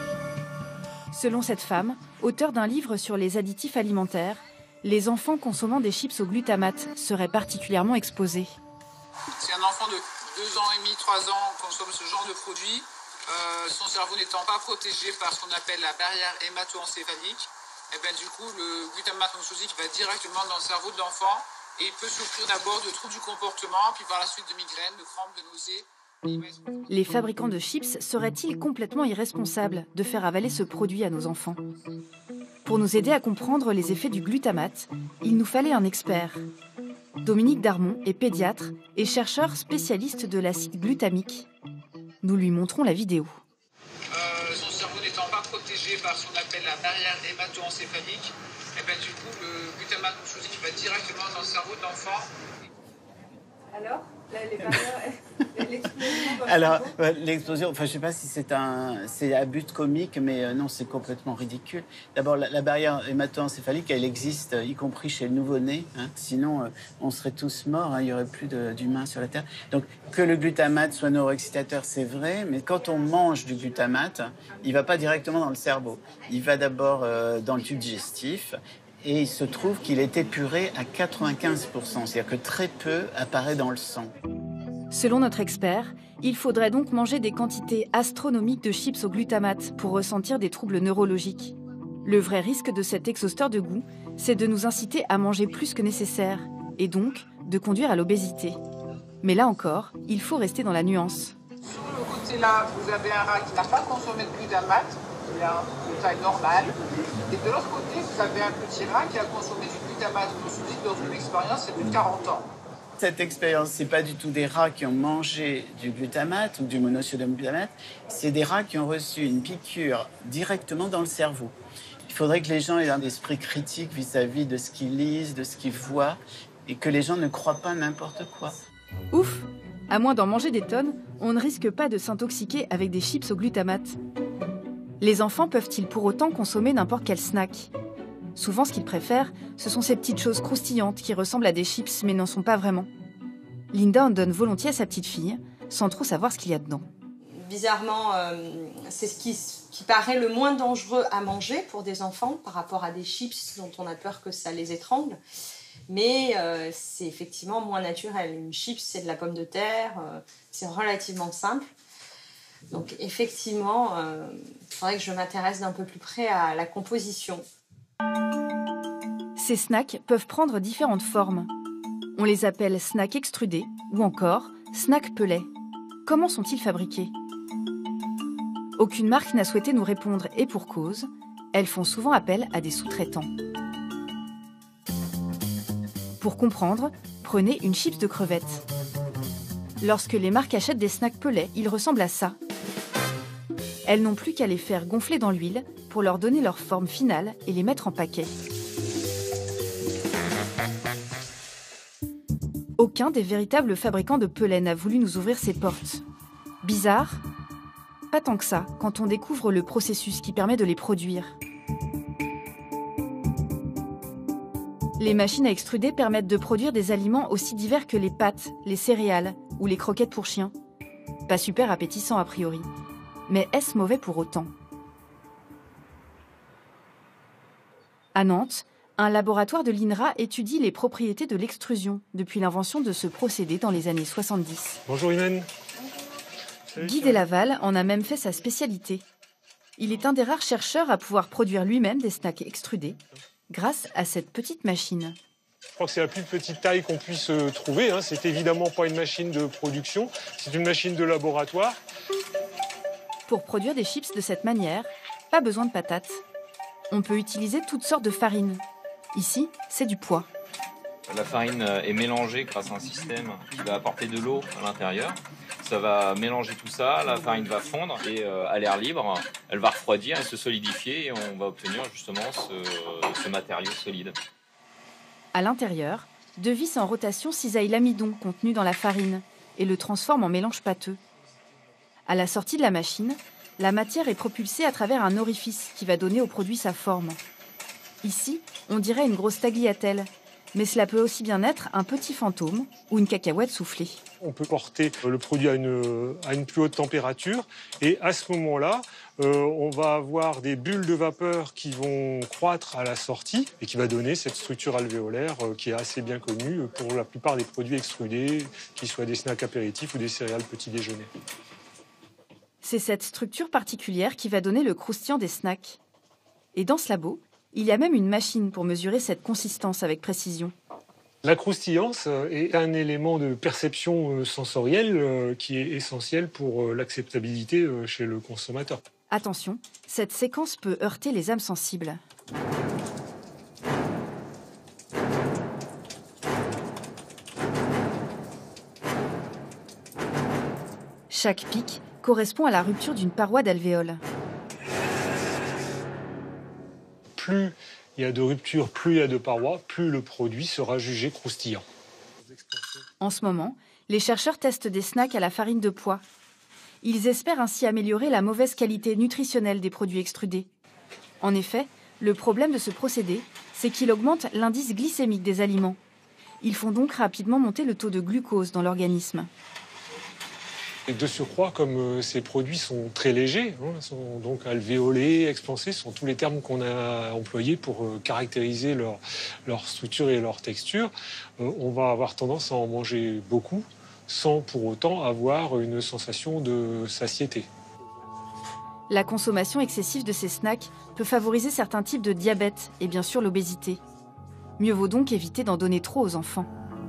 Selon cette femme, auteure d'un livre sur les additifs alimentaires, les enfants consommant des chips au glutamate seraient particulièrement exposés. Si un enfant de 2 ans et demi, 3 ans consomme ce genre de produit, son cerveau n'étant pas protégé par ce qu'on appelle la barrière hémato-encéphalique, et ben du coup le glutamate monosodique va directement dans le cerveau de l'enfant et il peut souffrir d'abord de troubles du comportement, puis par la suite de migraines, de crampes, de nausées. Les fabricants de chips seraient-ils complètement irresponsables de faire avaler ce produit à nos enfants? Pour nous aider à comprendre les effets du glutamate, il nous fallait un expert. Dominique Darmon est pédiatre et chercheur spécialiste de l'acide glutamique. Nous lui montrons la vidéo. Son cerveau n'étant pas protégé par ce qu'on appelle la barrière hémato-encéphalique, et ben du coup le glutamate monosodique va directement dans le cerveau de l'enfant. Alors, les barrières, l'explosion. Alors, l'explosion, enfin, je ne sais pas si c'est à but comique, mais non, c'est complètement ridicule. D'abord, la barrière hémato-encéphalique, elle existe, y compris chez le nouveau-né. Hein. Sinon, on serait tous morts, hein, il n'y aurait plus d'humains sur la Terre. Donc, que le glutamate soit neuroexcitateur, c'est vrai, mais quand on mange du glutamate, il ne va pas directement dans le cerveau. Il va d'abord dans le tube digestif. Et il se trouve qu'il est épuré à 95%, c'est-à-dire que très peu apparaît dans le sang. Selon notre expert, il faudrait donc manger des quantités astronomiques de chips au glutamate pour ressentir des troubles neurologiques. Le vrai risque de cet exhausteur de goût, c'est de nous inciter à manger plus que nécessaire, et donc de conduire à l'obésité. Mais là encore, il faut rester dans la nuance. Sur le côté-là, vous avez un rat qui n'a pas consommé de glutamate, il a une taille normale. Et de l'autre côté, vous avez un petit rat qui a consommé du glutamate monosodique dans une expérience il y a plus de 40 ans. Cette expérience, c'est pas du tout des rats qui ont mangé du glutamate ou du monosodium glutamate, c'est des rats qui ont reçu une piqûre directement dans le cerveau. Il faudrait que les gens aient un esprit critique vis-à-vis de ce qu'ils lisent, de ce qu'ils voient, et que les gens ne croient pas n'importe quoi. Ouf! À moins d'en manger des tonnes, on ne risque pas de s'intoxiquer avec des chips au glutamate. Les enfants peuvent-ils pour autant consommer n'importe quel snack? Souvent, ce qu'ils préfèrent, ce sont ces petites choses croustillantes qui ressemblent à des chips mais n'en sont pas vraiment. Linda en donne volontiers à sa petite fille, sans trop savoir ce qu'il y a dedans. Bizarrement, c'est ce qui paraît le moins dangereux à manger pour des enfants par rapport à des chips dont on a peur que ça les étrangle. Mais c'est effectivement moins naturel. Une chips, c'est de la pomme de terre, c'est relativement simple. Donc effectivement, il faudrait que je m'intéresse d'un peu plus près à la composition. Ces snacks peuvent prendre différentes formes. On les appelle snacks extrudés ou encore snacks pelets. Comment sont-ils fabriqués? Aucune marque n'a souhaité nous répondre et pour cause, elles font souvent appel à des sous-traitants. Pour comprendre, prenez une chips de crevettes. Lorsque les marques achètent des snacks pelets, ils ressemblent à ça. Elles n'ont plus qu'à les faire gonfler dans l'huile pour leur donner leur forme finale et les mettre en paquet. Aucun des véritables fabricants de pellets n'a voulu nous ouvrir ses portes. Bizarre? Pas tant que ça, quand on découvre le processus qui permet de les produire. Les machines à extruder permettent de produire des aliments aussi divers que les pâtes, les céréales ou les croquettes pour chiens. Pas super appétissant a priori. Mais est-ce mauvais pour autant? À Nantes, un laboratoire de l'INRA étudie les propriétés de l'extrusion depuis l'invention de ce procédé dans les années 70. Bonjour Imen. Guy Delaval en a même fait sa spécialité. Il est un des rares chercheurs à pouvoir produire lui-même des snacks extrudés grâce à cette petite machine. Je crois que c'est la plus petite taille qu'on puisse trouver. Hein. C'est évidemment pas une machine de production, c'est une machine de laboratoire. Pour produire des chips de cette manière, pas besoin de patates. On peut utiliser toutes sortes de farines. Ici, c'est du pois. La farine est mélangée grâce à un système qui va apporter de l'eau à l'intérieur. Ça va mélanger tout ça, la farine va fondre et à l'air libre, elle va refroidir et se solidifier et on va obtenir justement ce matériau solide. À l'intérieur, deux vis en rotation cisaillent l'amidon contenu dans la farine et le transforment en mélange pâteux. À la sortie de la machine, la matière est propulsée à travers un orifice qui va donner au produit sa forme. Ici, on dirait une grosse tagliatelle, mais cela peut aussi bien être un petit fantôme ou une cacahuète soufflée. On peut porter le produit à une plus haute température et à ce moment-là, on va avoir des bulles de vapeur qui vont croître à la sortie et qui va donner cette structure alvéolaire qui est assez bien connue pour la plupart des produits extrudés, qu'ils soient des snacks apéritifs ou des céréales petit déjeuner. C'est cette structure particulière qui va donner le croustillant des snacks. Et dans ce labo, il y a même une machine pour mesurer cette consistance avec précision. La croustillance est un élément de perception sensorielle qui est essentiel pour l'acceptabilité chez le consommateur. Attention, cette séquence peut heurter les âmes sensibles. Chaque pic correspond à la rupture d'une paroi d'alvéole. Plus il y a de ruptures, plus il y a de parois, plus le produit sera jugé croustillant. En ce moment, les chercheurs testent des snacks à la farine de pois. Ils espèrent ainsi améliorer la mauvaise qualité nutritionnelle des produits extrudés. En effet, le problème de ce procédé, c'est qu'il augmente l'indice glycémique des aliments. Ils font donc rapidement monter le taux de glucose dans l'organisme. Et de surcroît, comme ces produits sont très légers, sont donc alvéolés, expansés, ce sont tous les termes qu'on a employés pour caractériser leur structure et leur texture, on va avoir tendance à en manger beaucoup sans pour autant avoir une sensation de satiété. La consommation excessive de ces snacks peut favoriser certains types de diabète et bien sûr l'obésité. Mieux vaut donc éviter d'en donner trop aux enfants.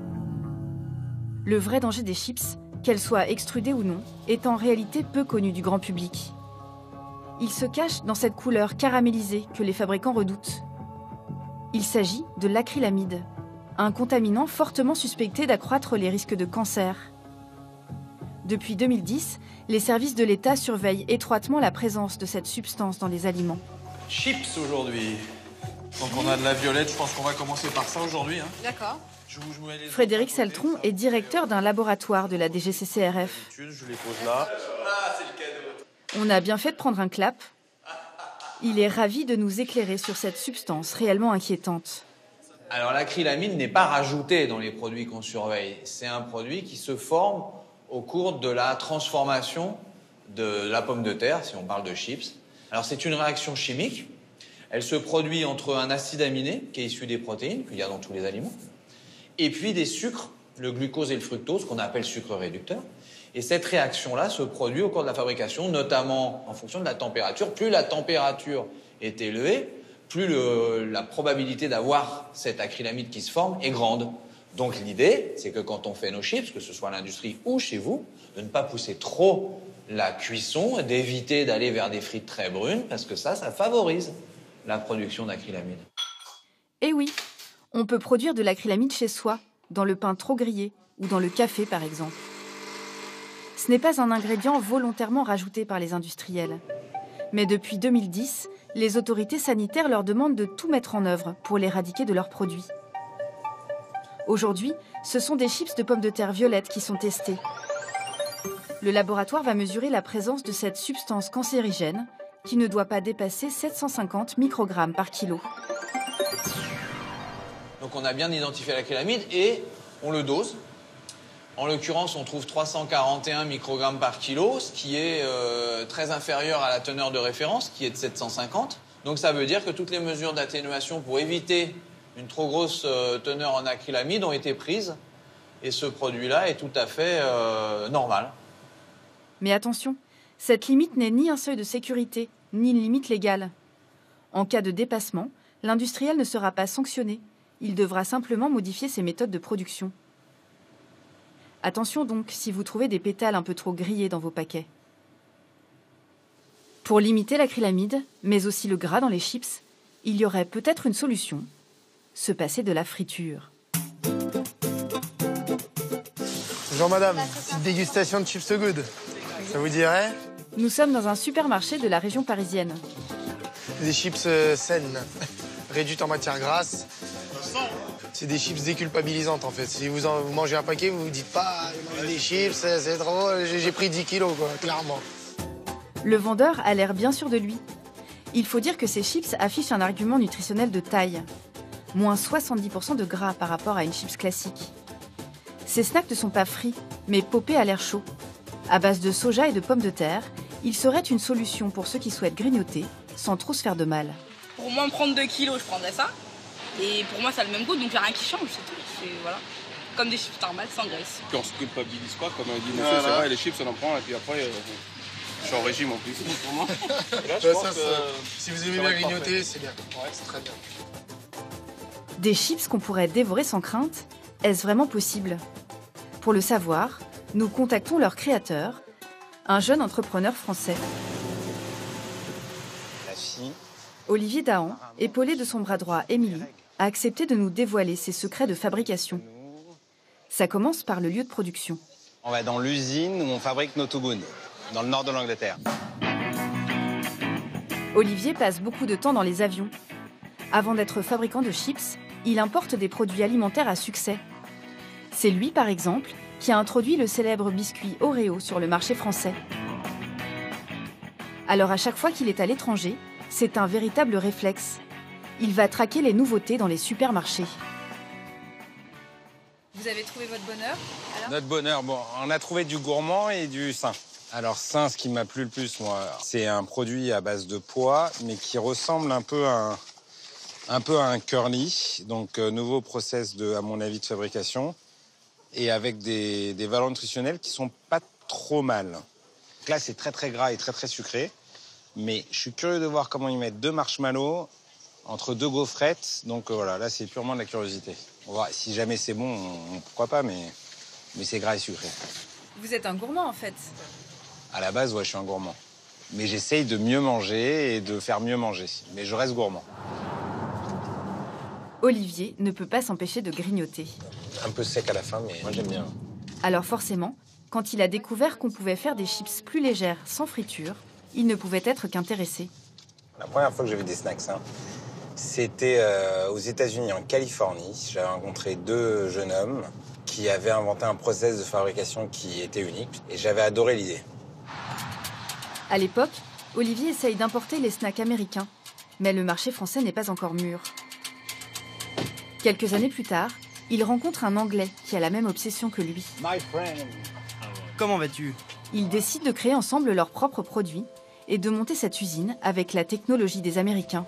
Le vrai danger des chips, qu'elles soient extrudées ou non, est en réalité peu connu du grand public. Il se cache dans cette couleur caramélisée que les fabricants redoutent. Il s'agit de l'acrylamide, un contaminant fortement suspecté d'accroître les risques de cancer. Depuis 2010, les services de l'État surveillent étroitement la présence de cette substance dans les aliments. Chips aujourd'hui. Donc on a de la violette, je pense qu'on va commencer par ça aujourd'hui. D'accord. Frédéric Saltron est directeur d'un laboratoire de la DGCCRF. Je les pose là. Ah, c'est le cadeau. On a bien fait de prendre un clap. Il est ravi de nous éclairer sur cette substance réellement inquiétante. Alors l'acrylamide n'est pas rajouté dans les produits qu'on surveille. C'est un produit qui se forme au cours de la transformation de la pomme de terre, si on parle de chips. Alors c'est une réaction chimique. Elle se produit entre un acide aminé, qui est issu des protéines, qu'il y a dans tous les aliments, et puis des sucres, le glucose et le fructose, qu'on appelle sucre réducteur. Et cette réaction-là se produit au cours de la fabrication, notamment en fonction de la température. Plus la température est élevée, plus la probabilité d'avoir cette acrylamide qui se forme est grande. Donc l'idée, c'est que quand on fait nos chips, que ce soit à l'industrie ou chez vous, de ne pas pousser trop la cuisson, d'éviter d'aller vers des frites très brunes, parce que ça favorise la production d'acrylamide. Eh oui, on peut produire de l'acrylamide chez soi, dans le pain trop grillé ou dans le café par exemple. Ce n'est pas un ingrédient volontairement rajouté par les industriels. Mais depuis 2010, les autorités sanitaires leur demandent de tout mettre en œuvre pour l'éradiquer de leurs produits. Aujourd'hui, ce sont des chips de pommes de terre violettes qui sont testés. Le laboratoire va mesurer la présence de cette substance cancérigène qui ne doit pas dépasser 750 microgrammes par kilo. Donc on a bien identifié l'acrylamide et on le dose. En l'occurrence, on trouve 341 microgrammes par kilo, ce qui est très inférieur à la teneur de référence, qui est de 750. Donc ça veut dire que toutes les mesures d'atténuation pour éviter une trop grosse teneur en acrylamide ont été prises. Et ce produit-là est tout à fait normal. Mais attention, cette limite n'est ni un seuil de sécurité, ni une limite légale. En cas de dépassement, l'industriel ne sera pas sanctionné. Il devra simplement modifier ses méthodes de production. Attention donc si vous trouvez des pétales un peu trop grillés dans vos paquets. Pour limiter l'acrylamide, mais aussi le gras dans les chips, il y aurait peut-être une solution. Se passer de la friture. Bonjour madame, petite dégustation de chips good. Ça vous dirait? Nous sommes dans un supermarché de la région parisienne. Des chips saines, réduites en matière grasse. C'est des chips déculpabilisantes en fait. Si vous mangez un paquet, vous vous dites pas des chips, c'est drôle, j'ai pris 10 kilos quoi, clairement. Le vendeur a l'air bien sûr de lui. Il faut dire que ces chips affichent un argument nutritionnel de taille. Moins 70% de gras par rapport à une chips classique. Ces snacks ne sont pas frits, mais popés à l'air chaud. À base de soja et de pommes de terre, ils seraient une solution pour ceux qui souhaitent grignoter sans trop se faire de mal. Pour moi, prendre 2 kilos, je prendrais ça. Et pour moi, ça a le même goût, donc il n'y a rien qui change, c'est tout. Voilà. Comme des chips normales, sans graisse. Puis on se culpabilise pas, comme a dit monsieur, c'est vrai, les chips, on en prend, et puis après, je suis en régime en plus. Pour moi. Là, je pense que si vous aimez bien grignoter, c'est bien. Ouais, c'est très bien. Des chips qu'on pourrait dévorer sans crainte, est-ce vraiment possible? Pour le savoir, nous contactons leur créateur, un jeune entrepreneur français. La fille. Olivier Dahan, épaulé de son bras droit Émilie, a accepté de nous dévoiler ses secrets de fabrication. Ça commence par le lieu de production. On va dans l'usine où on fabrique nos Too Good, dans le nord de l'Angleterre. Olivier passe beaucoup de temps dans les avions. Avant d'être fabricant de chips, il importe des produits alimentaires à succès. C'est lui, par exemple, qui a introduit le célèbre biscuit Oreo sur le marché français. Alors à chaque fois qu'il est à l'étranger, c'est un véritable réflexe. Il va traquer les nouveautés dans les supermarchés. Vous avez trouvé votre bonheur alors? Notre bonheur, bon, on a trouvé du gourmand et du sain. Alors sain, ce qui m'a plu le plus, moi, c'est un produit à base de pois, mais qui ressemble un peu à un curly. Donc nouveau process à mon avis, de fabrication. Et avec des valeurs nutritionnelles qui sont pas trop mal. Donc là, c'est très très gras et très très sucré. Mais je suis curieux de voir comment ils mettent 2 marshmallows entre 2 gaufrettes. Donc voilà, là, c'est purement de la curiosité. On va voir. Si jamais c'est bon, pourquoi pas, mais c'est gras et sucré. Vous êtes un gourmand en fait. À la base, ouais, je suis un gourmand. Mais j'essaye de mieux manger et de faire mieux manger. Mais je reste gourmand. Olivier ne peut pas s'empêcher de grignoter. Un peu sec à la fin, mais moi j'aime bien. Alors forcément, quand il a découvert qu'on pouvait faire des chips plus légères sans friture, il ne pouvait être qu'intéressé. La première fois que j'ai vu des snacks, c'était aux États-Unis, en Californie. J'avais rencontré 2 jeunes hommes qui avaient inventé un process de fabrication qui était unique. Et j'avais adoré l'idée. À l'époque, Olivier essaye d'importer les snacks américains. Mais le marché français n'est pas encore mûr. Quelques années plus tard, il rencontre un Anglais qui a la même obsession que lui. Comment vas-tu? Ils décident de créer ensemble leurs propres produits et de monter cette usine avec la technologie des Américains.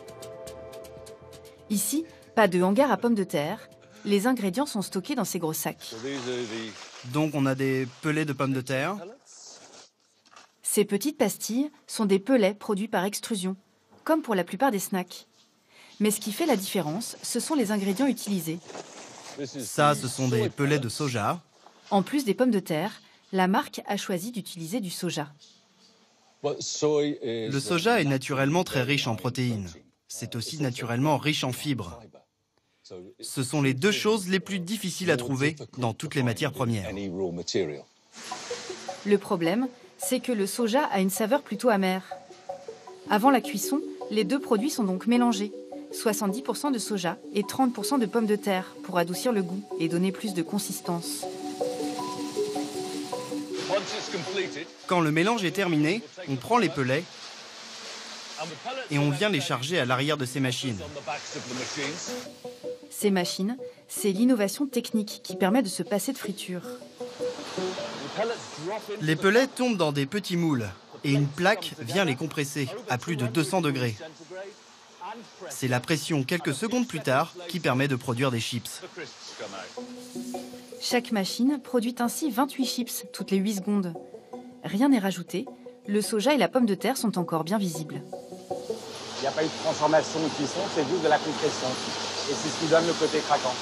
Ici, pas de hangar à pommes de terre. Les ingrédients sont stockés dans ces gros sacs. Donc on a des pelets de pommes de terre. Ces petites pastilles sont des pellets produits par extrusion, comme pour la plupart des snacks. Mais ce qui fait la différence, ce sont les ingrédients utilisés. Ça, ce sont des pellets de soja. En plus des pommes de terre, la marque a choisi d'utiliser du soja. Le soja est naturellement très riche en protéines. C'est aussi naturellement riche en fibres. Ce sont les 2 choses les plus difficiles à trouver dans toutes les matières premières. Le problème, c'est que le soja a une saveur plutôt amère. Avant la cuisson, les 2 produits sont donc mélangés. 70% de soja et 30% de pommes de terre pour adoucir le goût et donner plus de consistance. Quand le mélange est terminé, on prend les pellets et on vient les charger à l'arrière de ces machines. Ces machines, c'est l'innovation technique qui permet de se passer de friture. Les pellets tombent dans des petits moules et une plaque vient les compresser à plus de 200 degrés. C'est la pression quelques secondes plus tard qui permet de produire des chips. Chaque machine produit ainsi 28 chips toutes les 8 secondes. Rien n'est rajouté, le soja et la pomme de terre sont encore bien visibles. Il n'y a pas eu de transformation ou de cuisson, c'est juste de la compression. Et c'est ce qui donne le côté craquant.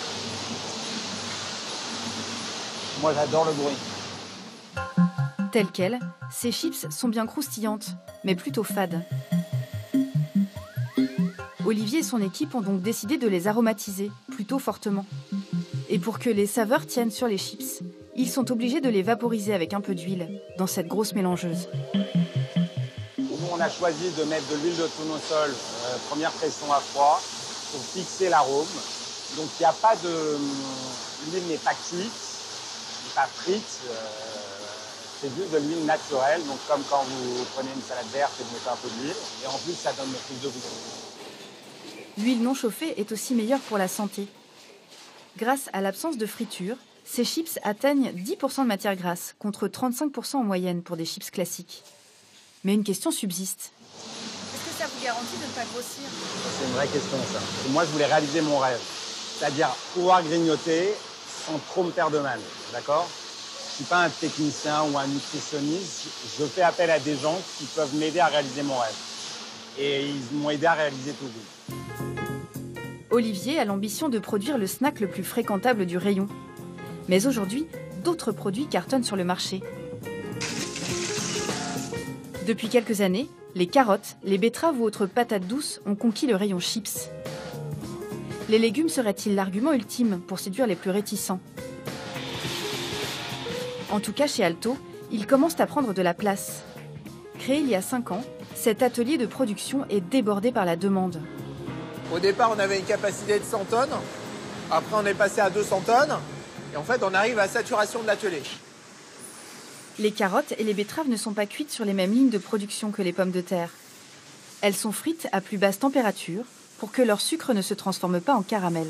Moi, j'adore le bruit. Telles quelles, ces chips sont bien croustillantes, mais plutôt fades. Olivier et son équipe ont donc décidé de les aromatiser plutôt fortement. Et pour que les saveurs tiennent sur les chips, ils sont obligés de les vaporiser avec un peu d'huile dans cette grosse mélangeuse. Nous, on a choisi de mettre de l'huile de tournesol, première pression à froid, pour fixer l'arôme. Donc il n'y a pas de... L'huile n'est pas cuite, n'est pas frite. C'est juste de l'huile naturelle, donc comme quand vous prenez une salade verte et vous mettez un peu d'huile. Et en plus, ça donne plus de goût. L'huile non chauffée est aussi meilleure pour la santé. Grâce à l'absence de friture, ces chips atteignent 10% de matière grasse, contre 35% en moyenne pour des chips classiques. Mais une question subsiste. Est-ce que ça vous garantit de ne pas grossir? C'est une vraie question, ça. Et moi, je voulais réaliser mon rêve. C'est-à-dire pouvoir grignoter sans trop me faire de mal, d'accord? Je ne suis pas un technicien ou un nutritionniste. Je fais appel à des gens qui peuvent m'aider à réaliser mon rêve. Et ils m'ont aidé à réaliser tout le goût. Olivier a l'ambition de produire le snack le plus fréquentable du rayon. Mais aujourd'hui, d'autres produits cartonnent sur le marché. Depuis quelques années, les carottes, les betteraves ou autres patates douces ont conquis le rayon chips. Les légumes seraient-ils l'argument ultime pour séduire les plus réticents ? En tout cas, chez Alto, ils commencent à prendre de la place. Créé il y a 5 ans, cet atelier de production est débordé par la demande. Au départ, on avait une capacité de 100 tonnes. Après, on est passé à 200 tonnes. Et en fait, on arrive à saturation de l'atelier. Les carottes et les betteraves ne sont pas cuites sur les mêmes lignes de production que les pommes de terre. Elles sont frites à plus basse température pour que leur sucre ne se transforme pas en caramel.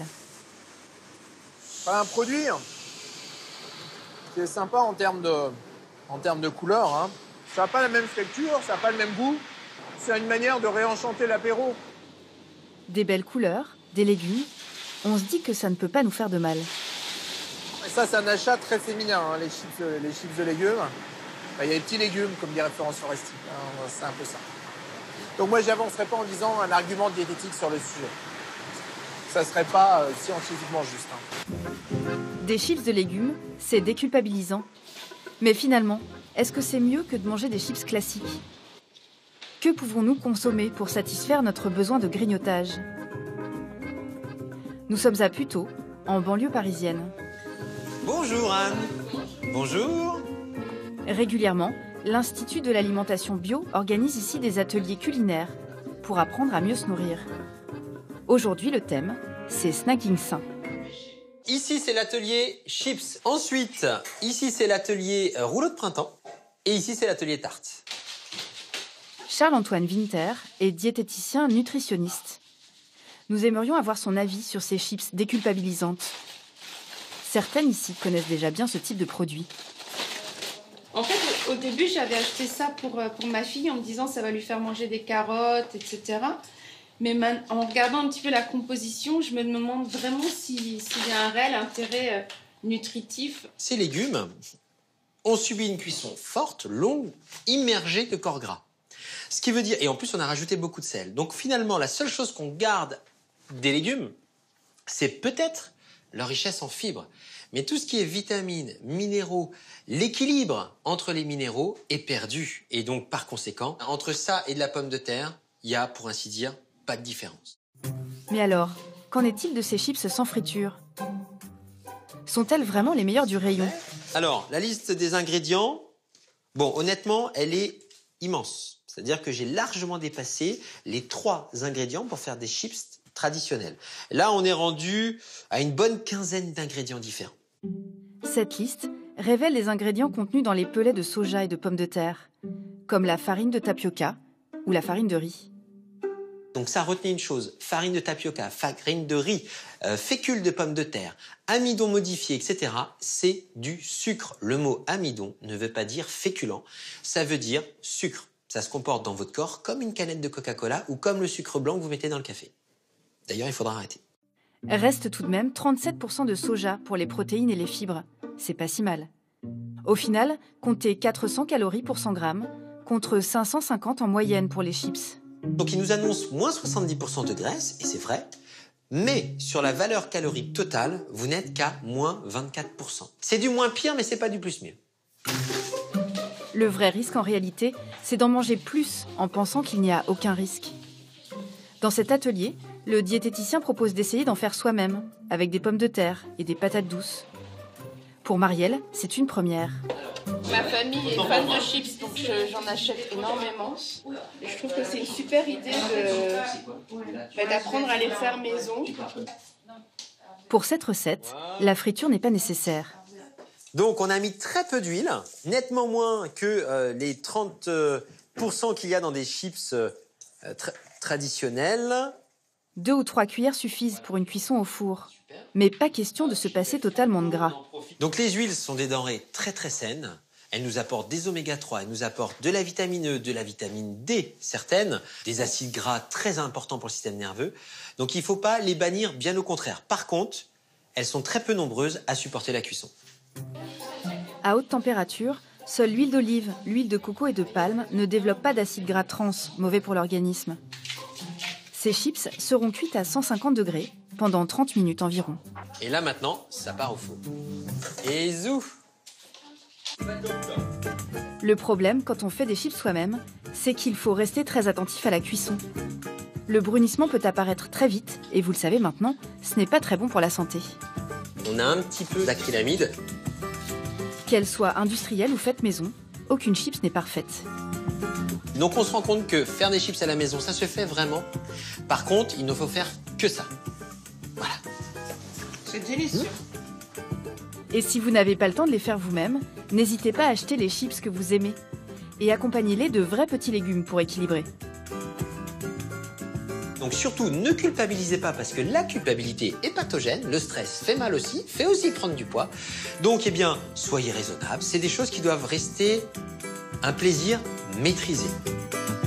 Un produit qui est sympa en termes de couleur. Hein. Ça n'a pas la même texture, ça n'a pas le même goût. C'est une manière de réenchanter l'apéro. Des belles couleurs, des légumes. On se dit que ça ne peut pas nous faire de mal. Et ça, c'est un achat très féminin, hein, les chips de légumes. Il y a les petits légumes, comme dit Référence Foresti. Hein, c'est un peu ça. Donc moi, j'avancerai pas en disant un argument diététique sur le sujet. Ça serait pas scientifiquement juste. Hein. Des chips de légumes, c'est déculpabilisant. Mais finalement, est-ce que c'est mieux que de manger des chips classiques ? Que pouvons-nous consommer pour satisfaire notre besoin de grignotage ? Nous sommes à Puteaux, en banlieue parisienne. Bonjour Anne. Bonjour. Régulièrement, l'Institut de l'alimentation bio organise ici des ateliers culinaires pour apprendre à mieux se nourrir. Aujourd'hui, le thème, c'est snacking sain. Ici, c'est l'atelier chips. Ensuite, ici, c'est l'atelier rouleau de printemps. Et ici, c'est l'atelier tarte. Charles-Antoine Winter est diététicien nutritionniste. Nous aimerions avoir son avis sur ces chips déculpabilisantes. Certaines ici connaissent déjà bien ce type de produit. En fait, au début, j'avais acheté ça pour ma fille en me disant ça va lui faire manger des carottes, etc. Mais en regardant un petit peu la composition, je me demande vraiment s'il y a un réel intérêt nutritif. Ces légumes ont subi une cuisson forte, longue, immergée de corps gras. Ce qui veut dire, et en plus on a rajouté beaucoup de sel. Donc finalement, la seule chose qu'on garde des légumes, c'est peut-être leur richesse en fibres. Mais tout ce qui est vitamines, minéraux, l'équilibre entre les minéraux est perdu. Et donc par conséquent, entre ça et de la pomme de terre, il y a, pour ainsi dire, pas de différence. Mais alors, qu'en est-il de ces chips sans friture ? Sont-elles vraiment les meilleures du rayon ? Alors, la liste des ingrédients, bon, honnêtement, elle est immense. C'est-à-dire que j'ai largement dépassé les 3 ingrédients pour faire des chips traditionnels. Là, on est rendu à une bonne quinzaine d'ingrédients différents. Cette liste révèle les ingrédients contenus dans les pellets de soja et de pommes de terre, comme la farine de tapioca ou la farine de riz. Donc ça, retenez une chose, farine de tapioca, farine de riz, fécule de pommes de terre, amidon modifié, etc. C'est du sucre. Le mot amidon ne veut pas dire féculent, ça veut dire sucre. Ça se comporte dans votre corps comme une canette de Coca-Cola ou comme le sucre blanc que vous mettez dans le café. D'ailleurs, il faudra arrêter. Reste tout de même 37% de soja pour les protéines et les fibres. C'est pas si mal. Au final, comptez 400 calories pour 100 grammes, contre 550 en moyenne pour les chips. Donc, il nous annonce moins 70% de graisse, et c'est vrai, mais sur la valeur calorique totale, vous n'êtes qu'à moins 24%. C'est du moins pire, mais c'est pas du plus mieux. Le vrai risque, en réalité, c'est d'en manger plus en pensant qu'il n'y a aucun risque. Dans cet atelier, le diététicien propose d'essayer d'en faire soi-même, avec des pommes de terre et des patates douces. Pour Marielle, c'est une première. Ma famille est fan de chips, donc j'en achète énormément. Et je trouve que c'est une super idée d'apprendre à les faire maison. Pour cette recette, la friture n'est pas nécessaire. Donc on a mis très peu d'huile, nettement moins que les 30% qu'il y a dans des chips traditionnels. 2 ou 3 cuillères suffisent pour une cuisson au four. Mais pas question de se passer totalement de gras. Donc les huiles sont des denrées très très saines. Elles nous apportent des oméga 3, elles nous apportent de la vitamine E, de la vitamine D, certaines, des acides gras très importants pour le système nerveux. Donc il ne faut pas les bannir, bien au contraire. Par contre, elles sont très peu nombreuses à supporter la cuisson. À haute température, seule l'huile d'olive, l'huile de coco et de palme ne développent pas d'acides gras trans, mauvais pour l'organisme. Ces chips seront cuites à 150 degrés pendant 30 minutes environ. Et là maintenant, ça part au four. Et zou! Le problème, quand on fait des chips soi-même, c'est qu'il faut rester très attentif à la cuisson. Le brunissement peut apparaître très vite, et vous le savez maintenant, ce n'est pas très bon pour la santé. On a un petit peu d'acrylamide. Qu'elle soit industrielle ou faite maison, aucune chips n'est parfaite. Donc on se rend compte que faire des chips à la maison, ça se fait vraiment. Par contre, il ne faut faire que ça. Voilà. C'est délicieux. Et si vous n'avez pas le temps de les faire vous-même, n'hésitez pas à acheter les chips que vous aimez. Et accompagnez-les de vrais petits légumes pour équilibrer. Donc surtout, ne culpabilisez pas parce que la culpabilité est pathogène, le stress fait mal aussi, fait aussi prendre du poids. Donc eh bien, soyez raisonnable, c'est des choses qui doivent rester un plaisir maîtrisé.